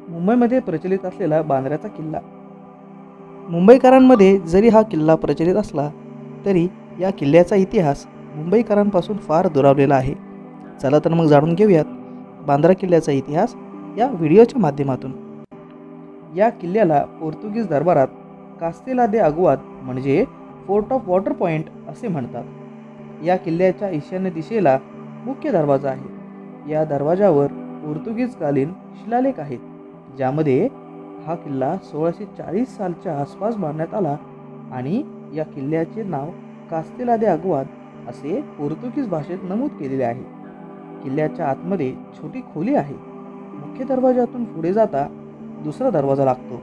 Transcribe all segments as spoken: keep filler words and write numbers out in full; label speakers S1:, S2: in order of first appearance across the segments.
S1: मुंबईमध्ये प्रचलित असलेला बांद्र्याचा किल्ला. मुंबईकरांमध्ये जरी हा किल्ला प्रचलित असला तरी या किल्ल्याचा इतिहास मुंबईकरांपासून फार दुरावलेला आहे. चला तर मग जाणून घेऊयात बांद्रा किल्ल्याचा इतिहास या व्हिडिओच्या माध्यमातून. या किल्ल्याला पोर्तुगीज दरबारात कास्तेला दे आगुआद म्हणजे फोर्ट ऑफ वॉटर पॉइंट असे म्हणतात. या किल्ल्याच्या ईशान्य दिशेला मुख्य दरवाजा आहे. या दरवाजावर पोर्तुगीजकालीन शिलालेख आहेत, ज्यामध्ये हा किल्ला सोळाशे चाळीस सालच्या आसपास बांधण्यात आला आणि या किल्ल्याचे नाव कास्तेला दे आगुआद असे पोर्तुगीज भाषेत नमूद केलेले आहे. किल्ल्याच्या आतमध्ये छोटी खोली आहे. मुख्य दरवाजातून पुढे जाता दुसरा दरवाजा लागतो.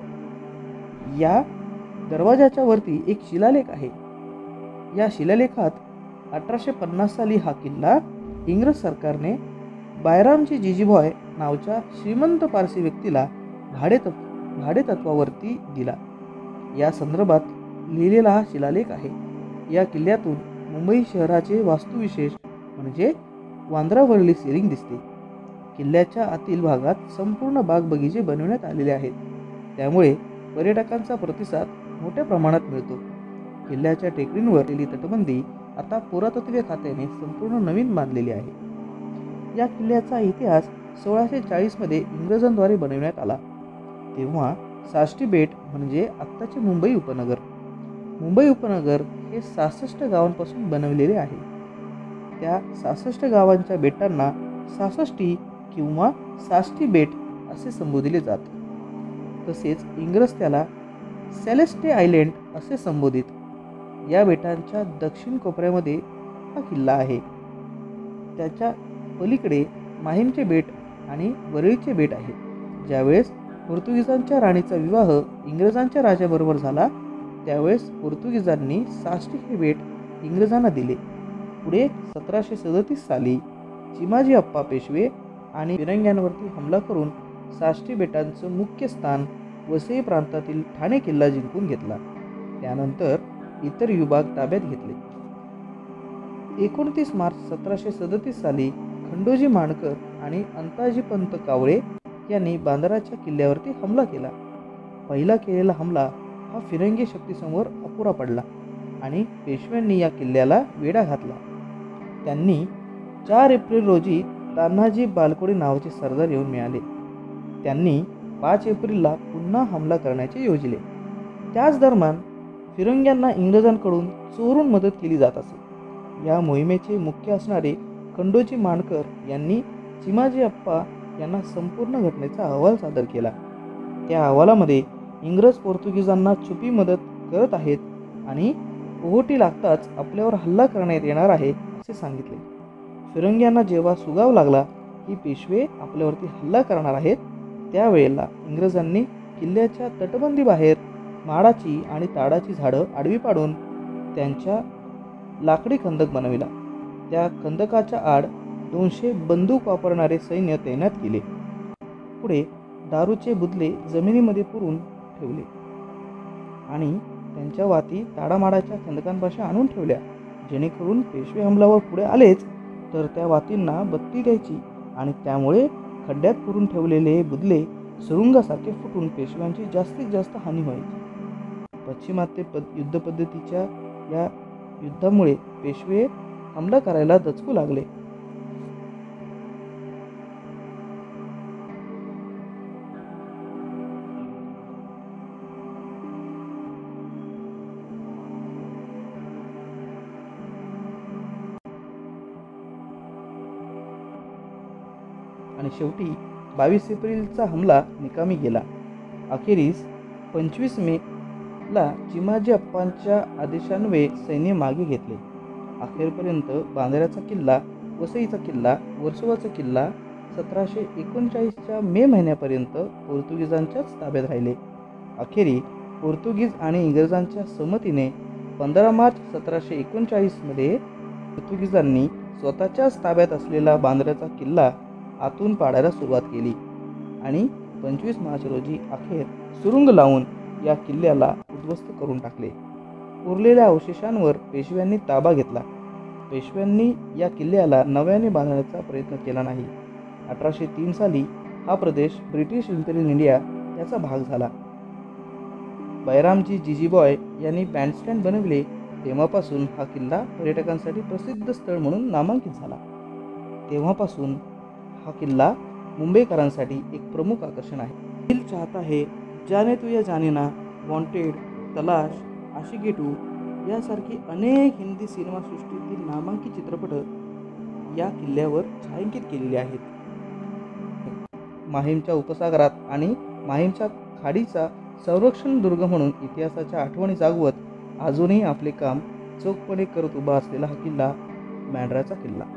S1: या दरवाजाच्या वरती एक शिलालेख आहे. या शिलालेखात अठराशे पन्नास साली हा किल्ला इंग्रज सरकारने बायरामजी जिजीबॉय नावच्या श्रीमंत पारसी व्यक्तीला भाडे भाडे तत्वावरती दिला. या संदर्भात लिहिलेला हा शिलालेख आहे. या किल्ल्यातून मुंबई शहराचे वास्तुविशेष म्हणजे वांद्रावरली सीलिंग दिसते. किल्ल्याच्या आतील भागात संपूर्ण बाग बगीचे बनवण्यात आलेले आहेत, त्यामुळे पर्यटकांचा प्रतिसाद मोठ्या प्रमाणात मिळतो. किल्ल्याच्या टेकडींवर असलेली तटबंदी आता पुरातत्व खात्याने संपूर्ण नवीन बांधलेली आहे. या किल्ल्याचा इतिहास सोळाशे चाळीस मध्ये इंग्रजांद्वारे बनवण्यात आला. तेव्हा साष्टी बेट म्हणजे आत्ताचे मुंबई उपनगर. मुंबई उपनगर हे सहासष्ट गावांपासून बनवलेले आहे. त्या सहासष्ट गावांच्या बेटांना सासष्टी किंवा साष्टी बेट असे संबोधले जाते. तसेच इंग्रज त्याला सेलेस्टे आयलँड असे संबोधित. या बेटांच्या दक्षिण कोपऱ्यामध्ये हा किल्ला आहे. त्याच्या पलीकडे माहीमचे बेट आणि वरळीचे बेट आहे. ज्यावेळेस पोर्तुगीजांच्या राणीचा विवाह इंग्रजांच्या राजाबरोबर झाला त्यावेळेस पोर्तुगीजांनी साष्टी हे बेट इंग्रजांना दिले. पुढे सतराशे सदतीस साली चिमाजी अप्पा पेशवे आणि फिरंग्यांवरती हमला करून साष्टी बेटांचं मुख्य स्थान वसई प्रांतातील ठाणे किल्ला जिंकून घेतला. त्यानंतर इतर विभाग ताब्यात घेतले. एकोणतीस मार्च सतराशे सदतीस साली खंडोजी माणकर आणि अंताजी पंत कावळे यांनी बांद्राच्या किल्ल्यावरती हमला केला. पहिला केलेला हमला हा फिरंगी शक्तीसमोर अपुरा पडला आणि पेशव्यांनी या किल्ल्याला वेढा घातला. त्यांनी चार एप्रिल रोजी तान्हाजी बालकोडे नावाचे सरदार येऊन मिळाले. त्यांनी पाच एप्रिलला पुन्हा हमला करण्याचे योजले. त्याच दरम्यान फिरंग्यांना इंग्रजांकडून चोरून मदत केली जात असे. या मोहिमेचे मुख्य असणारे खंडोजी माणकर यांनी चिमाजी अप्पा यांना संपूर्ण घटनेचा अहवाल सादर केला. त्या अहवालामध्ये इंग्रज पोर्तुगीजांना छुपी मदत करत आहेत आणि ओहोटी लागताच आपल्यावर हल्ला करण्यात येणार आहे असे सांगितले. फिरंग्यांना जेव्हा सुगाव लागला की पेशवे आपल्यावरती हल्ला करणार आहेत, त्यावेळेला इंग्रजांनी किल्ल्याच्या तटबंदीबाहेर माडाची आणि ताडाची झाडं आडवी पाडून त्यांच्या लाकडी खंदक बनविला. त्या खंदकाच्या आड दोनशे बंदूक वापरणारे सैन्य तैनात केले. पुढे दारूचे बुदले जमिनीमध्ये पुरून ठेवले आणि त्यांच्या वाती ताडामाडाच्या खंदकांपाशी आणून ठेवल्या, जेणेकरून पेशवे हमलावर पुढे आलेच तर त्या वातींना बत्ती द्यायची आणि त्यामुळे खड्ड्यात पुरून ठेवलेले बुदले सुरुंगासारखे फुटून पेशव्यांची जास्तीत जास्त हानी व्हायची. पश्चिमात्य पद युद्ध पद्धतीच्या या युद्धामुळे पेशवे हमला करायला दचकू लागले. आणि शेवटी बावीस एप्रिलचा हमला निकामी गेला. अखेरीस पंचवीस मे ला चिमाजी अप्पांच्या आदेशान्वये सैन्य मागे घेतले. अखेरपर्यंत बांद्र्याचा किल्ला, वसईचा किल्ला, वर्सोवाचा किल्ला सतराशे एकोणचाळीसच्या मे महिन्यापर्यंत पोर्तुगीजांच्याच ताब्यात राहिले. अखेरी पोर्तुगीज आणि इंग्रजांच्या संमतीने पंधरा मार्च सतराशे एकोणचाळीसमध्ये पोर्तुगीजांनी स्वतःच्याच ताब्यात असलेला बांद्र्याचा किल्ला आतून पाडायला सुरुवात केली आणि पंचवीस मार्च रोजी अखेर सुरुंग लावून या किल्ल्याला उद्ध्वस्त करून टाकले. उरलेल्या अवशेषांवर पेशव्यांनी ताबा घेतला. पेशव्यांनी या किल्ल्याला नव्याने बांधण्याचा प्रयत्न केला नाही. अठराशे तीन साली हा प्रदेश ब्रिटिश इम्पेरियल इंडिया याचा भाग झाला. बैरामजी जीजीबॉय यांनी बँडस्टँड बनविले तेव्हापासून हा किल्ला पर्यटकांसाठी प्रसिद्ध स्थळ म्हणून नामांकित झाला. तेव्हापासून हा किल्ला मुंबईकरांसाठी एक प्रमुख आकर्षण आहे. दिल चाहता है, जाने तू या जाने ना, वॉन्टेड, तलाश, आशिकी टू यासारखी अनेक हिंदी सिनेमासृष्टीतील नामांकित चित्रपट या किल्ल्यावर छायांकित केलेले आहेत. माहीमच्या उपसागरात आणि माहीमच्या खाडीचा संरक्षण दुर्ग म्हणून इतिहासाच्या आठवणी जागवत अजूनही आपले काम चोखपणे करत उभा असलेला हा किल्ला मेंढराचा किल्ला.